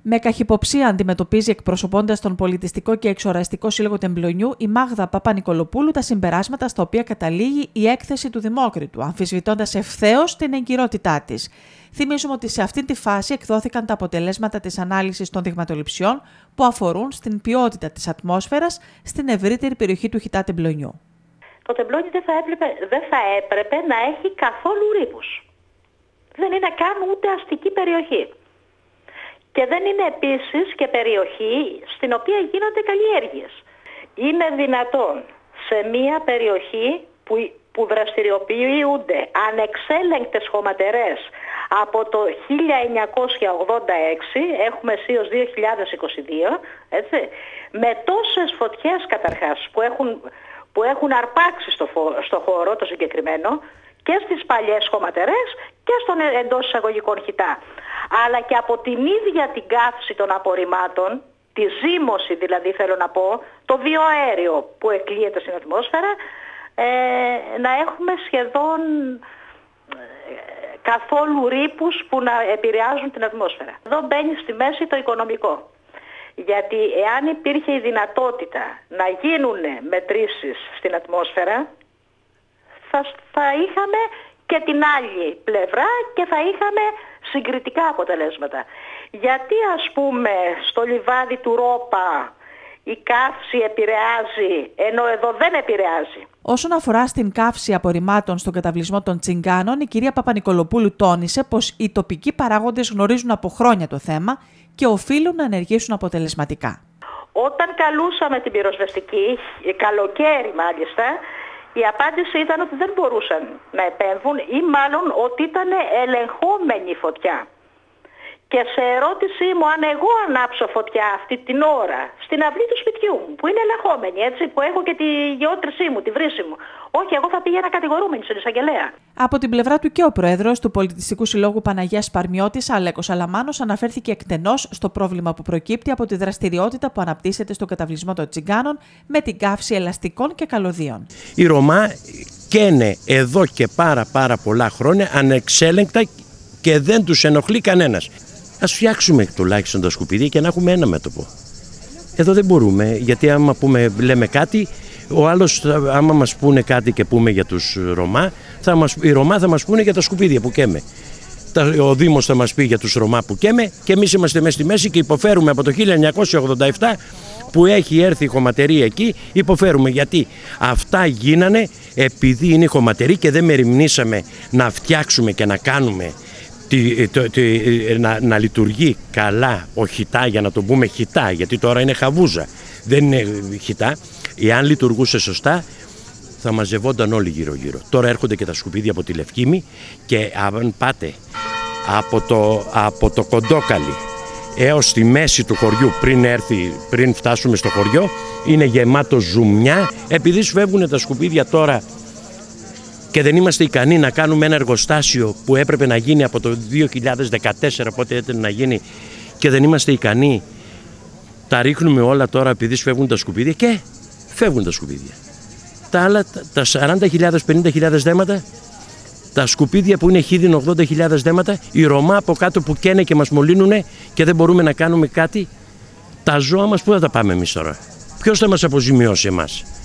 Με καχυποψία αντιμετωπίζει, εκπροσωπώντας τον Πολιτιστικό και Εξοραστικό Σύλλογο Τεμπλονιού, η Μάγδα Παπα-Νικολοπούλου τα συμπεράσματα στα οποία καταλήγει η έκθεση του Δημόκριτου, αμφισβητώντας ευθέως την εγκυρότητά της. Θυμίζουμε ότι σε αυτή τη φάση εκδόθηκαν τα αποτελέσματα της ανάλυσης των δειγματοληψιών που αφορούν στην ποιότητα της ατμόσφαιρας στην ευρύτερη περιοχή του Χιτά Τεμπλονιού. Το Τεμπλόνι δεν θα έπρεπε να έχει καθόλου ρήπους. Δεν είναι καν ούτε αστική περιοχή. Και δεν είναι επίσης και περιοχή στην οποία γίνονται καλλιέργειες. Είναι δυνατόν σε μια περιοχή που δραστηριοποιούνται ανεξέλεγκτες χωματερές από το 1986, έχουμε ΣΥΟΣ 2022, έτσι, με τόσες φωτιές καταρχάς που έχουν αρπάξει στο χώρο το συγκεκριμένο, και στις παλιές χωματερές και στον εντός εισαγωγικών Χιτά. Αλλά και από την ίδια την καύση των απορριμμάτων, τη ζύμωση δηλαδή θέλω να πω, το βιοαέριο που εκλείεται στην ατμόσφαιρα, να έχουμε σχεδόν καθόλου ρήπους που να επηρεάζουν την ατμόσφαιρα. Εδώ μπαίνει στη μέση το οικονομικό. Γιατί εάν υπήρχε η δυνατότητα να γίνουν μετρήσεις στην ατμόσφαιρα, θα είχαμε και την άλλη πλευρά και θα είχαμε συγκριτικά αποτελέσματα. Γιατί ας πούμε στο λιβάδι του Ρόπα η καύση επηρεάζει, ενώ εδώ δεν επηρεάζει. Όσον αφορά στην καύση απορριμμάτων στον καταβλισμό των Τσιγκάνων, η κυρία Παπα-Νικολοπούλου τόνισε πως οι τοπικοί παράγοντες γνωρίζουν από χρόνια το θέμα και οφείλουν να ενεργήσουν αποτελεσματικά. Όταν καλούσαμε την πυροσβεστική, καλοκαίρι μάλιστα, η απάντηση ήταν ότι δεν μπορούσαν να επέμβουν ή μάλλον ότι ήταν ελεγχόμενη η φωτιά. Και σε ερώτησή μου αν εγώ ανάψω φωτιά αυτή την ώρα στην αυλή του σπιτιού μου, που είναι ελεγχόμενη, έτσι, που έχω και τη γεώτρησή μου, τη βρύση μου. Όχι, εγώ θα πήγαινα κατηγορούμενη στον εισαγγελέα. Από την πλευρά του και ο πρόεδρος του Πολιτιστικού Συλλόγου Παναγιάς Παρμιώτης, Αλέκος Αλαμάνος, αναφέρθηκε εκτενώς στο πρόβλημα που προκύπτει από τη δραστηριότητα που αναπτύσσεται στον καταβλισμό των Τσιγκάνων με την καύση ελαστικών και καλωδίων. Οι Ρωμά καίνε εδώ και πάρα πολλά χρόνια ανεξέλεγκτα και δεν τους ενοχλεί κανένας. Ας φτιάξουμε τουλάχιστον τα σκουπίδια και να έχουμε ένα μέτωπο. Εδώ δεν μπορούμε, γιατί άμα λέμε κάτι, ο άλλος, άμα μας πούνε κάτι και πούμε για τους Ρωμά, οι Ρωμά θα μας πούνε για τα σκουπίδια που καίμε. Ο Δήμος θα μας πει για τους Ρωμά που καίμε και εμείς είμαστε μέσα στη μέση και υποφέρουμε από το 1987 που έχει έρθει η χωματερή εκεί, υποφέρουμε γιατί αυτά γίνανε επειδή είναι η χωματερή και δεν μεριμνήσαμε να φτιάξουμε και να κάνουμε να λειτουργεί καλά ο Χιτά, για να το πούμε Χιτά, γιατί τώρα είναι χαβούζα, δεν είναι Χιτά. Εάν λειτουργούσε σωστά θα μαζευόταν όλοι γύρω-γύρω. Τώρα έρχονται και τα σκουπίδια από τη Λευκήμη και αν πάτε από το Κοντόκαλι έως τη μέση του χωριού, πριν φτάσουμε στο χωριό, είναι γεμάτο ζουμιά, επειδή σφεύγουν τα σκουπίδια τώρα και δεν είμαστε ικανοί να κάνουμε ένα εργοστάσιο που έπρεπε να γίνει από το 2014, πότε έπρεπε να γίνει, και δεν είμαστε ικανοί. Τα ρίχνουμε όλα τώρα επειδή σφεύγουν τα σκουπίδια και φεύγουν τα σκουπίδια. Τα άλλα, τα 40.000, 50.000 δέματα, τα σκουπίδια που είναι χίδιν 80.000 δέματα, οι Ρωμά από κάτω που καίνε και μας μολύνουνε και δεν μπορούμε να κάνουμε κάτι, τα ζώα μας πού θα τα πάμε εμείς τώρα? Ποιος θα μας αποζημιώσει εμάς?